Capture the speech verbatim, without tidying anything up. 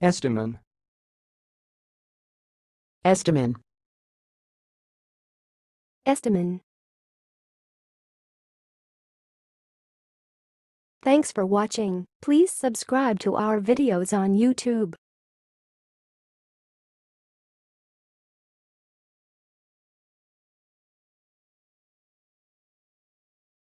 estamin, estamin, estamin. Thanks for watching. Please subscribe to our videos on YouTube.